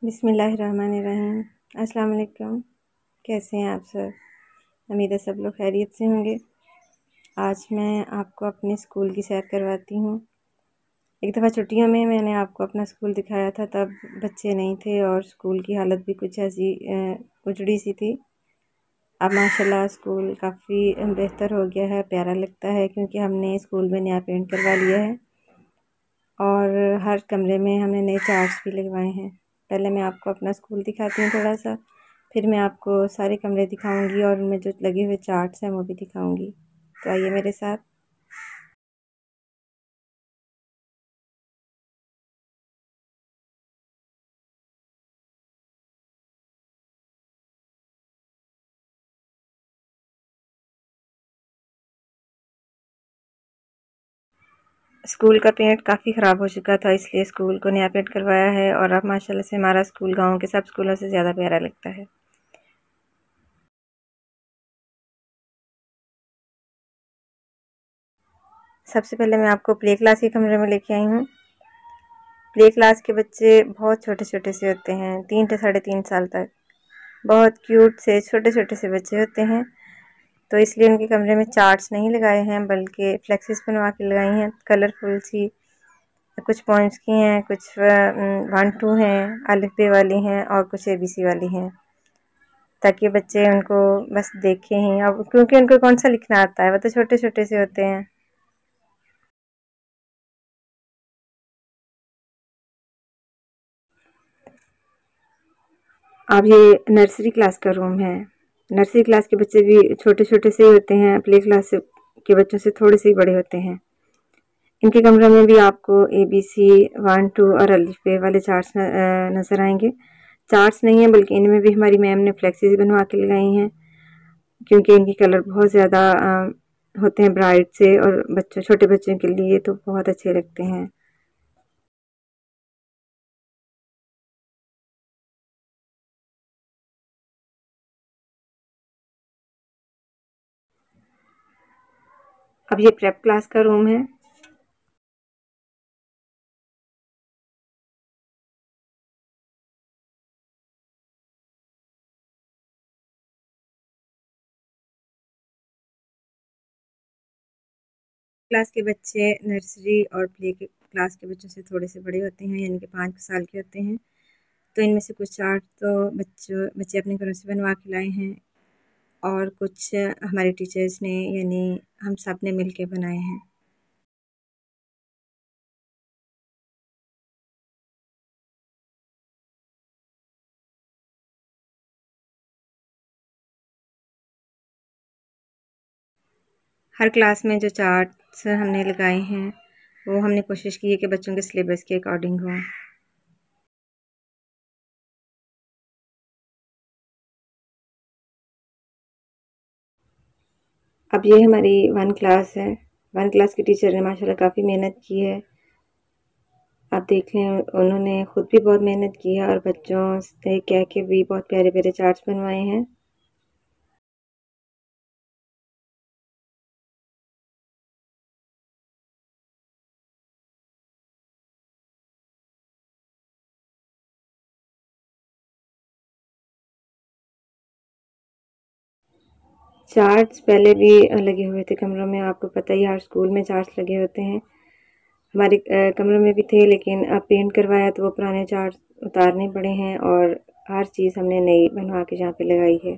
बिस्मिल्लाहिर्रहमानिर्रहीम। अस्सलाम वालेकुम। कैसे हैं आप सब? उम्मीद है सब लोग खैरियत से होंगे। आज मैं आपको अपने स्कूल की सैर करवाती हूँ। एक दफ़ा छुट्टियों में मैंने आपको अपना स्कूल दिखाया था, तब बच्चे नहीं थे और स्कूल की हालत भी कुछ ऐसी उजड़ी सी थी। अब माशाल्लाह स्कूल काफ़ी बेहतर हो गया है, प्यारा लगता है क्योंकि हमने स्कूल में नया पेंट करवा लिया है और हर कमरे में हमने नए चार्ट्स भी लगवाए हैं। पहले मैं आपको अपना स्कूल दिखाती हूँ थोड़ा सा, फिर मैं आपको सारे कमरे दिखाऊंगी और उनमें जो लगे हुए चार्ट्स हैं वो भी दिखाऊंगी। तो आइए मेरे साथ। स्कूल का पेंट काफ़ी ख़राब हो चुका था, इसलिए स्कूल को नया पेंट करवाया है और अब माशाल्लाह से हमारा स्कूल गाँव के सब स्कूलों से ज़्यादा प्यारा लगता है। सबसे पहले मैं आपको प्ले क्लास के कमरे में लेके आई हूँ। प्ले क्लास के बच्चे बहुत छोटे छोटे से होते हैं, 3 से 3.5 साल तक। बहुत क्यूट से छोटे छोटे से बच्चे होते हैं, तो इसलिए उनके कमरे में चार्ट्स नहीं लगाए हैं बल्कि फ्लेक्सिस बनवा के लगाई हैं, कलरफुल सी। कुछ पॉइंट्स की हैं, कुछ 1 2 हैं, अलिफ बे वाली हैं और कुछ ABC वाली हैं, ताकि बच्चे उनको बस देखें ही। अब क्योंकि उनको कौन सा लिखना आता है, वो तो छोटे छोटे से होते हैं। अब ये नर्सरी क्लास का रूम है। नर्सरी क्लास के बच्चे भी छोटे छोटे से ही होते हैं, प्ले क्लास के बच्चों से थोड़े से ही बड़े होते हैं। इनके कमरे में भी आपको ABC 1 2 और अलिफ बे वाले चार्ट्स नज़र आएंगे। चार्ट्स नहीं है बल्कि इनमें भी हमारी मैम ने फ्लेक्सीज बनवा के लगाई हैं, क्योंकि इनके कलर बहुत ज़्यादा होते हैं ब्राइट से और बच्चों छोटे बच्चों के लिए तो बहुत अच्छे लगते हैं। अब ये प्रेप क्लास का रूम है। क्लास के बच्चे नर्सरी और प्ले के क्लास के बच्चों से थोड़े से बड़े होते हैं, यानी कि 5 साल के होते हैं। तो इनमें से कुछ चार्ट तो बच्चे अपने घरों से बनवा के लाए हैं और कुछ हमारे टीचर्स ने यानी हम सब ने मिल के बनाए हैं। हर क्लास में जो चार्ट्स हमने लगाए हैं वो हमने कोशिश की है कि बच्चों के सिलेबस के अकॉर्डिंग हों। अब ये हमारी 1 क्लास है। 1 क्लास की टीचर ने माशाल्लाह काफ़ी मेहनत की है। आप देख लें, उन्होंने खुद भी बहुत मेहनत की है और बच्चों से कह के भी बहुत प्यारे प्यारे चार्ट्स बनवाए हैं। चार्ट्स पहले भी लगे हुए थे कमरों में, आपको पता ही हर स्कूल में चार्ट्स लगे होते हैं। हमारे कमरों में भी थे, लेकिन अब पेंट करवाया तो वो पुराने चार्ट्स उतारने पड़े हैं और हर चीज़ हमने नई बनवा के यहाँ पे लगाई है।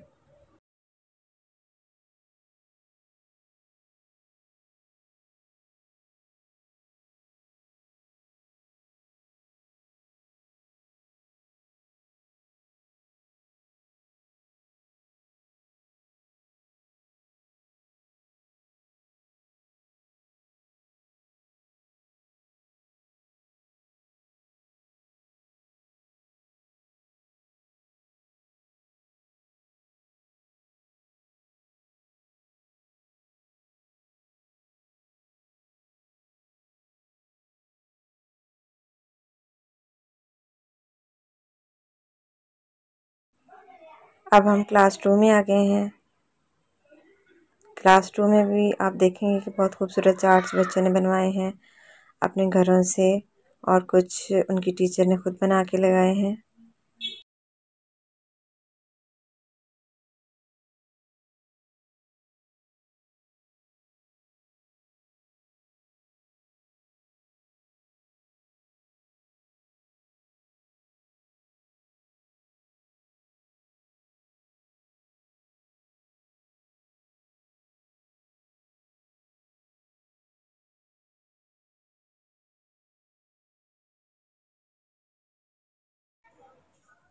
अब हम क्लास 2 में आ गए हैं। क्लास 2 में भी आप देखेंगे कि बहुत खूबसूरत चार्ट्स बच्चों ने बनवाए हैं अपने घरों से और कुछ उनकी टीचर ने खुद बना के लगाए हैं।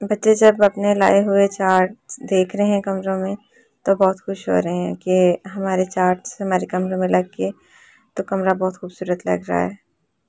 बच्चे जब अपने लाए हुए चार्ट्स देख रहे हैं कमरों में तो बहुत खुश हो रहे हैं कि हमारे चार्ट्स हमारे कमरों में लग के तो कमरा बहुत खूबसूरत लग रहा है।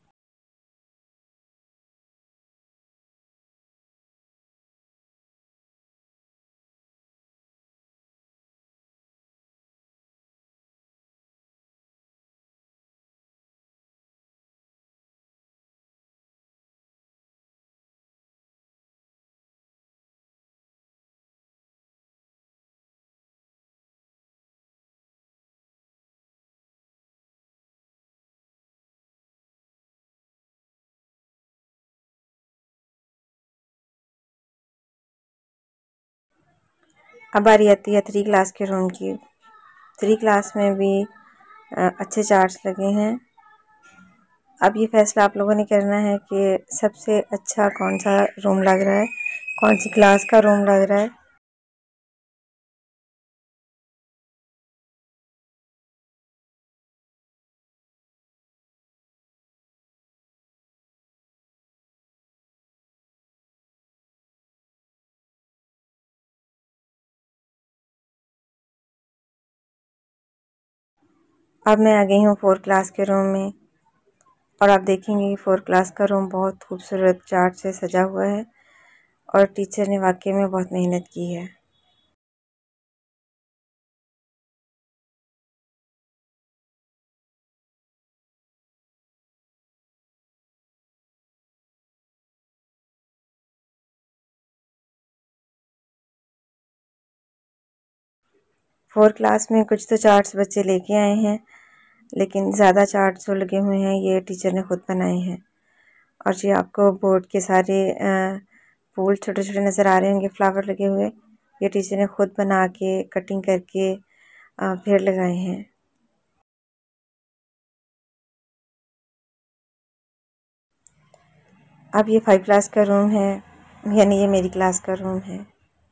अब बारी आती है 3 क्लास के रूम की। 3 क्लास में भी अच्छे चार्ट्स लगे हैं। अब ये फैसला आप लोगों ने करना है कि सबसे अच्छा कौन सा रूम लग रहा है, कौन सी क्लास का रूम लग रहा है। अब मैं आ गई हूँ 4 क्लास के रूम में और आप देखेंगे कि 4 क्लास का रूम बहुत खूबसूरत चार्ट से सजा हुआ है और टीचर ने वाकई में बहुत मेहनत की है। फोर क्लास में कुछ तो चार्ट्स बच्चे लेके आए हैं, लेकिन ज़्यादा चार्ट्स जो लगे हुए हैं ये टीचर ने खुद बनाए हैं। और ये आपको बोर्ड के सारे फूल छोटे छोटे नज़र आ रहे होंगे, फ्लावर लगे हुए, ये टीचर ने खुद बना के कटिंग करके फिर लगाए हैं। अब ये 5 क्लास का रूम है, यानी ये मेरी क्लास का रूम है।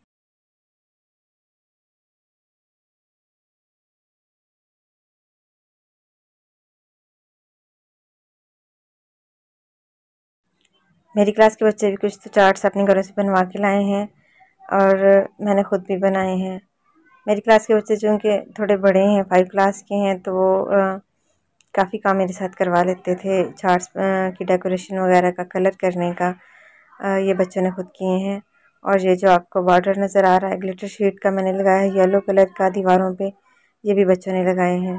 मेरी क्लास के बच्चे भी कुछ तो चार्ट्स अपने घरों से बनवा के लाए हैं और मैंने खुद भी बनाए हैं। मेरी क्लास के बच्चे जो उनके थोड़े बड़े हैं, 5 क्लास के हैं, तो वो काफ़ी काम मेरे साथ करवा लेते थे। चार्ट्स की डेकोरेशन वगैरह का, कलर करने का ये बच्चों ने खुद किए हैं। और ये जो आपको बॉर्डर नज़र आ रहा है ग्लिटर शीट का, मैंने लगाया है येलो कलर का दीवारों पे, ये भी बच्चों ने लगाए हैं।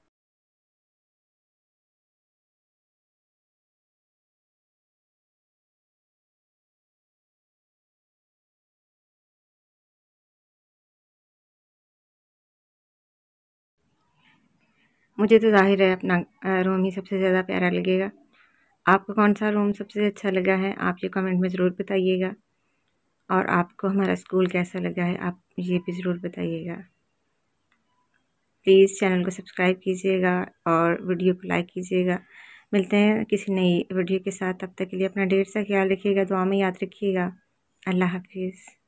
मुझे तो ज़ाहिर है अपना रूम ही सबसे ज़्यादा प्यारा लगेगा। आपको कौन सा रूम सबसे अच्छा लगा है आप ये कमेंट में ज़रूर बताइएगा। और आपको हमारा स्कूल कैसा लगा है आप ये भी ज़रूर बताइएगा। प्लीज़ चैनल को सब्सक्राइब कीजिएगा और वीडियो को लाइक कीजिएगा। मिलते हैं किसी नई वीडियो के साथ, तब तक के लिए अपना ढेर सा ख्याल रखिएगा, दुआ में याद रखिएगा। अल्लाह हाफिज़।